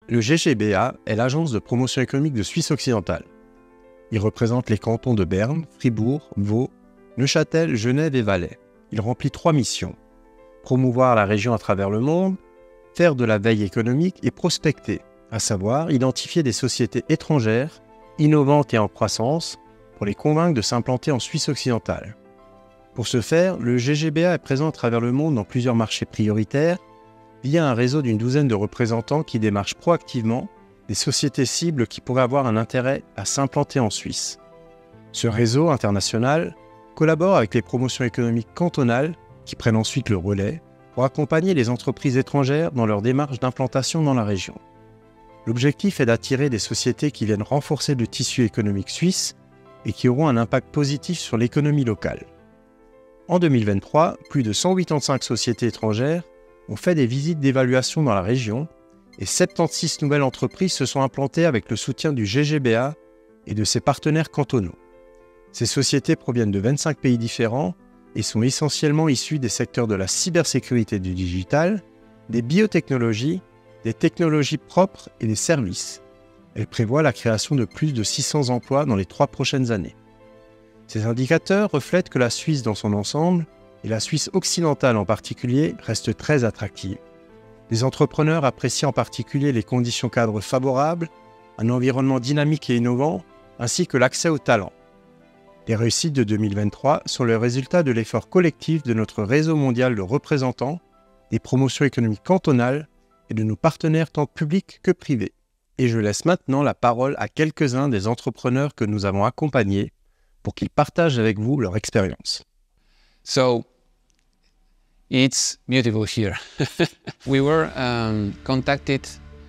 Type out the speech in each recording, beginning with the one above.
Le GGBA est l'agence de promotion économique de Suisse occidentale. Il représente les cantons de Berne, Fribourg, Vaud, Neuchâtel, Genève et Valais. Il remplit 3 missions. Promouvoir la région à travers le monde, faire de la veille économique et prospecter, à savoir identifier des sociétés étrangères, innovantes et en croissance, pour les convaincre de s'implanter en Suisse occidentale. Pour ce faire, le GGBA est présent à travers le monde dans plusieurs marchés prioritaires, via un réseau d'une douzaine de représentants qui démarchent proactivement des sociétés cibles qui pourraient avoir un intérêt à s'implanter en Suisse. Ce réseau international collabore avec les promotions économiques cantonales qui prennent ensuite le relais pour accompagner les entreprises étrangères dans leur démarche d'implantation dans la région. L'objectif est d'attirer des sociétés qui viennent renforcer le tissu économique suisse et qui auront un impact positif sur l'économie locale. En 2023, plus de 185 sociétés étrangères ont fait des visites d'évaluation dans la région et 76 nouvelles entreprises se sont implantées avec le soutien du GGBA et de ses partenaires cantonaux. Ces sociétés proviennent de 25 pays différents et sont essentiellement issues des secteurs de la cybersécurité et du digital, des biotechnologies, des technologies propres et des services. Elles prévoient la création de plus de 600 emplois dans les 3 prochaines années. Ces indicateurs reflètent que la Suisse dans son ensemble, et la Suisse occidentale en particulier, reste très attractive. Les entrepreneurs apprécient en particulier les conditions cadres favorables, un environnement dynamique et innovant, ainsi que l'accès aux talents. Les réussites de 2023 sont le résultat de l'effort collectif de notre réseau mondial de représentants, des promotions économiques cantonales et de nos partenaires tant publics que privés. Et je laisse maintenant la parole à quelques-uns des entrepreneurs que nous avons accompagnés pour qu'ils partagent avec vous leur expérience. So, it's beautiful here. We were contacted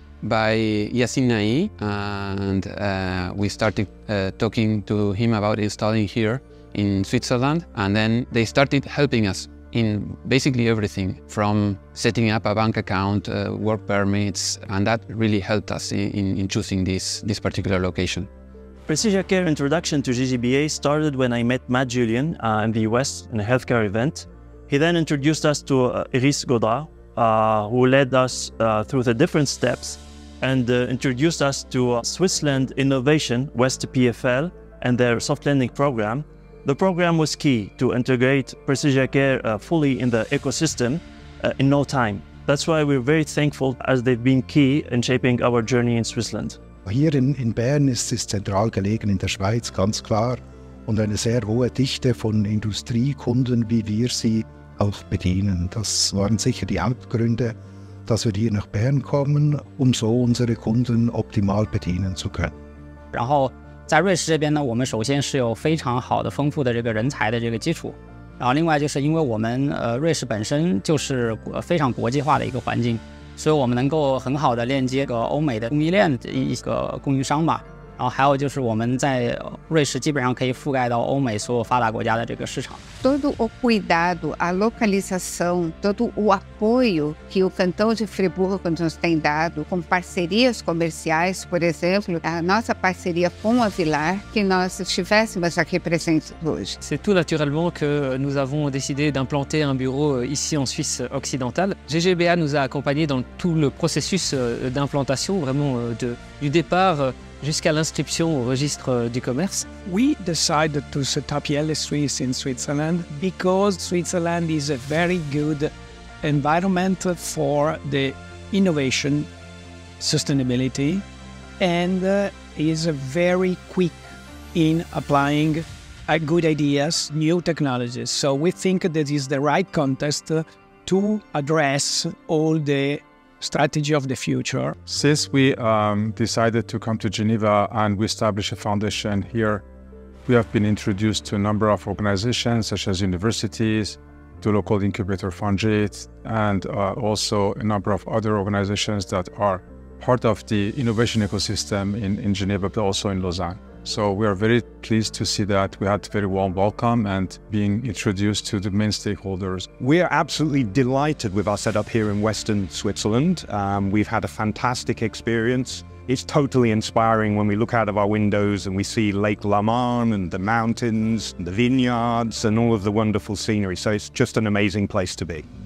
by Yasin Nai, and we started talking to him about installing here in Switzerland, and then they started helping us in basically everything, from setting up a bank account, work permits, and that really helped us in choosing this particular location. Precision Care introduction to GGBA started when I met Matt Julian in the US in a healthcare event. He then introduced us to Iris Godard, who led us through the different steps and introduced us to Switzerland Innovation, West PFL, and their soft landing program. The program was key to integrate Precision Care fully in the ecosystem in no time. That's why we're very thankful, as they've been key in shaping our journey in Switzerland. Hier in Bern ist es zentral gelegen in der Schweiz, ganz klar, und eine sehr hohe Dichte von Industriekunden, wie wir sie auch bedienen. Das waren sicher die Hauptgründe, dass wir hier nach Bern kommen, um so unsere Kunden optimal bedienen zu können. 然后在瑞士这边呢，我们首先是有非常好的、丰富的这个人才的这个基础，然后另外就是因为我们瑞士本身就是非常国际化的一个环境，所以我们能够很好的链接欧美的供应链的一个供应商吧。然后还有就是我们在瑞士基本上可以覆盖到欧美所有发达国家的这个市场。 Todo o cuidado, a localização, todo o apoio que o Cantão de Friburgo nos tem dado com parcerias comerciais, por exemplo, a nossa parceria com a Vilar, que nós estivéssemos aqui presentes hoje. C'est tout naturellement que nous avons décidé d'implanter un bureau ici en Suisse occidentale. GGBA nous a accompagnés dans tout le processus d'implantation, vraiment du départ jusqu'à l'inscription au registre du commerce. We decided to set up Yelle Suisse in Switzerland because Switzerland is a very good environment for the innovation, sustainability, and is very quick in applying good ideas, new technologies. So we think that is the right context to address all the strategy of the future. Since we decided to come to Geneva and we established a foundation here, we have been introduced to a number of organizations such as universities, to local incubator funds, and also a number of other organizations that are part of the innovation ecosystem in Geneva, but also in Lausanne. So we are very pleased to see that we had a very warm welcome and being introduced to the main stakeholders. We are absolutely delighted with our setup here in Western Switzerland. We've had a fantastic experience. It's totally inspiring when we look out of our windows and we see Lake Laman and the mountains, and the vineyards and all of the wonderful scenery. So it's just an amazing place to be.